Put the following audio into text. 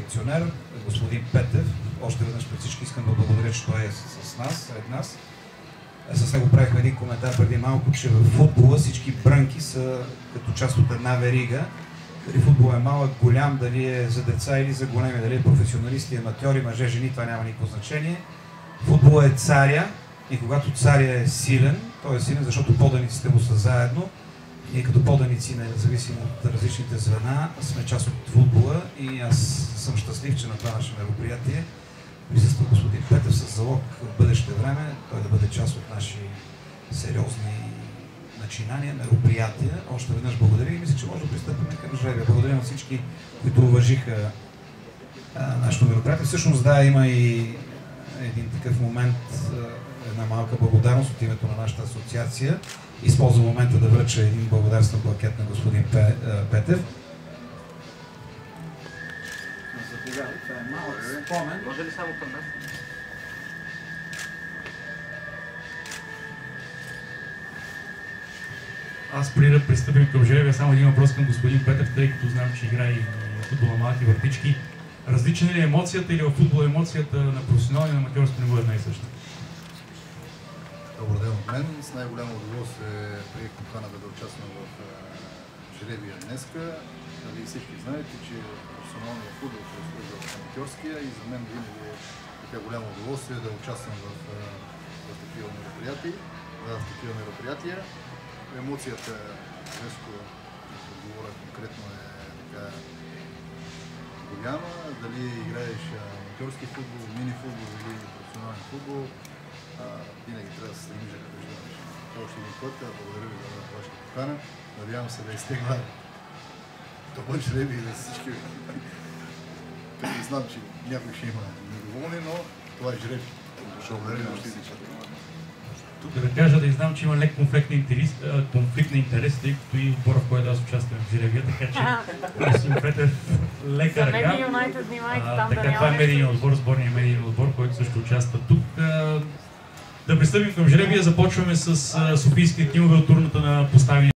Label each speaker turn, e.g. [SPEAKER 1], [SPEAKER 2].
[SPEAKER 1] селекционер, господин Петев. Още веднъж пред всички искам да благодаря, че той е с нас, сред нас. С него правихме един коментар преди малко, че в футбола всички брънки са като част от една верига. Дали футбол е малък, голям, дали е за деца или за големи, дали е професионалисти, аматьори, мъже, жени, това няма никакво значение. Футбол е царя и когато царя е силен, той е силен, защото поданиците му са заедно. Ние като поданици, независимо от различните звена, сме част от футбола и аз съм щастлив, че на това наше мероприятие присъства господин Петев с залог в бъдеще време, той да бъде част от наши сериозни начинания, мероприятия. Още веднъж благодаря и мисля, че може да пристъпим към жребия. Благодаря на всички, които уважиха нашето мероприятие. Всъщност, да, има и един такъв момент, една малка благодарност от името на нашата асоциация. Използвам момента да връча един благодарствен плакет на господин Петев. Това е малък спомен.
[SPEAKER 2] Може ли само към нас?
[SPEAKER 3] Аз преди да пристъпим към жребия, само един въпрос към господин Петев, тъй като знам, че играе и футбола малки въртички. Различна ли е емоцията или в футбола емоцията на професионални и на аматьорски не бъде една и съща?
[SPEAKER 4] Добър ден от мен. С най-голямо удоволствие приех поканата да участвам в жребия днеска. Всички знаете, че професионалният футбол се изглежда в аматьорския и за мен винаги е така голямо удоволствие да участвам в такива мероприятия. Емоцията, резко, ако говоря конкретно, е така голяма. Дали играеш аматьорски футбол, мини-футбол или професионален футбол, винаги трябва да се стремиш да побеждаваш. Още един път, благодаря ви за вашата покана. Надявам се да изтегла добър жребий за всички. Знам, че някой ще има недоволни, но това е жребий. Благодаря ви още един път.
[SPEAKER 3] Тук да кажа да знам, че има лек конфликт на интерес, тъй като и отбора, в който аз участвам в жребия, така че господин Петев лека ръка. Така, това е медийният отбор, сборният медийен отбор, който също участва тук. Да пристъпим към жребия, започваме с софийските тимове от турната на поставяне.